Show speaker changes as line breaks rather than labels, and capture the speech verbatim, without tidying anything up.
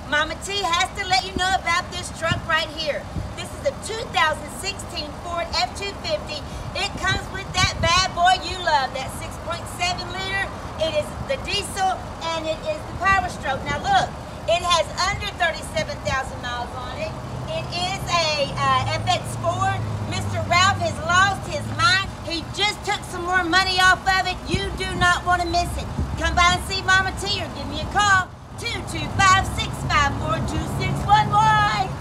Mama T has to let you know about this truck right here. This is a two thousand sixteen Ford F two fifty. It comes with that bad boy you love, that six point seven liter. It is the diesel and it is the Power Stroke. Now look, it has under thirty-seven thousand miles on it. It is a uh, F X Ford. Mister Ralph has lost his mind. He just took some more money off of it. You do not want to miss it. Come by and see Mama T or give me a call, two two five, six five four, two six one one.